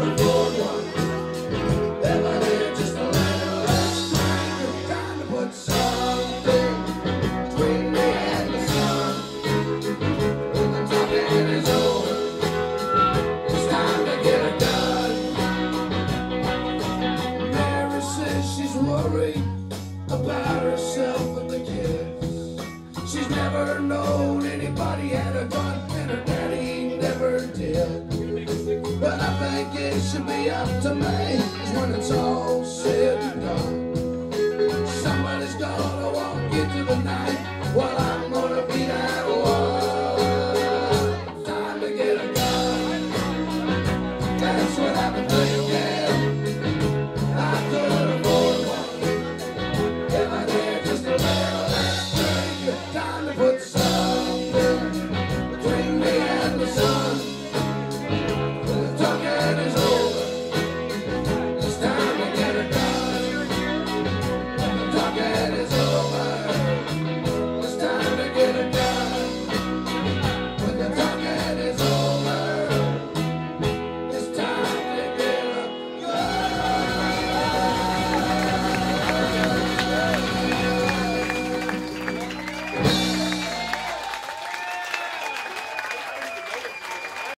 afford one. Ever there just a little less stranger, trying to put something between me and the sun. When the talking is over, it's time to get it done. Mary says she's worried about herself and the kids. She's never known anybody had a gun, and her daddy never did. But I think it should be up to me, 'cause when it's all said and done, somebody's gonna walk into the night while I'm gonna be that one. Time to get a gun. That's what I've been thinking.